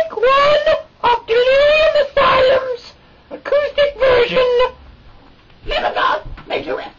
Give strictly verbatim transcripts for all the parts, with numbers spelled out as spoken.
Take one of Delirium Asylum's acoustic version. Live above, major rest.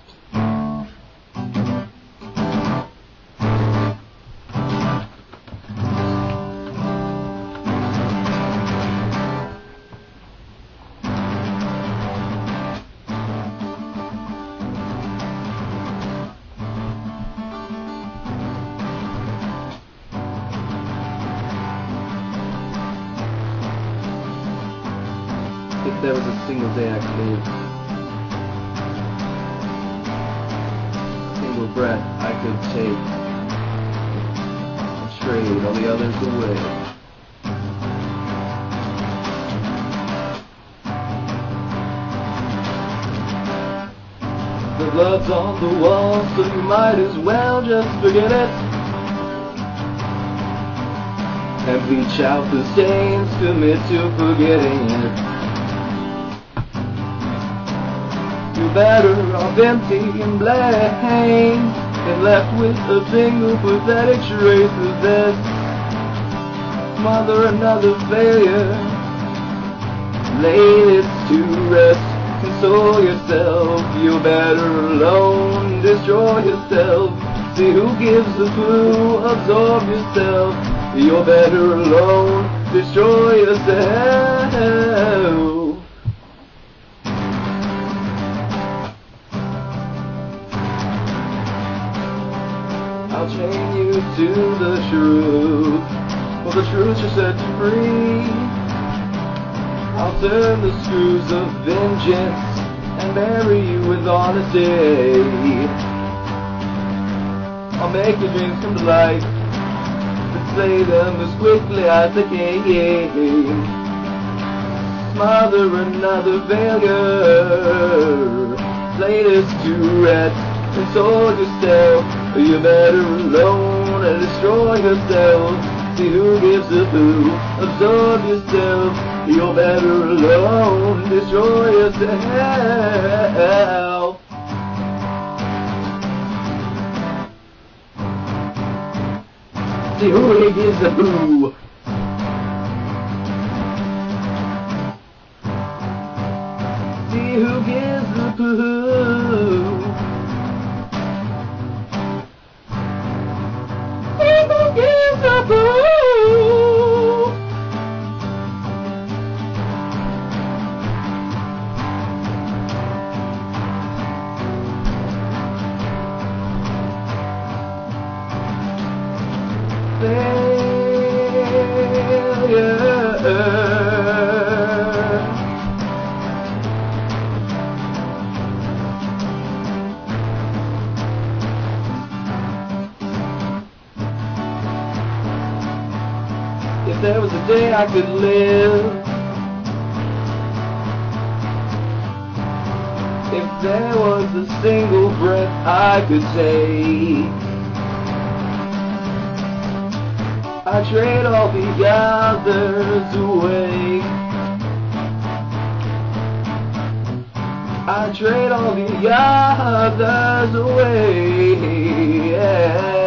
If there was a single day I could live, a single breath I could take, and trade all the others away. The blood's on the wall, so you might as well just forget it, and bleach out the stains, commit to forgetting it. You're better off empty and blank than left with a single pathetic trace of this. Smother another failure, lay it to rest, console yourself. You're better alone, destroy yourself. See who gives the clue, absorb yourself. You're better alone, destroy yourself. I'll chain you to the truth, for the truth shall set you free. I'll turn the screws of vengeance and bury you with honesty. I'll make your dreams come to life and slay them as quickly as I can. Smother another failure, lay this to rest. Console yourself, you're better alone, and destroy yourself. See who gives a who, absorb yourself. You're better alone, destroy yourself. See who gives a who. See who gives a who. Gives a boo. Failure. If there was a day I could live, if there was a single breath I could take, I'd trade all the others away. I'd trade all the others away, yeah.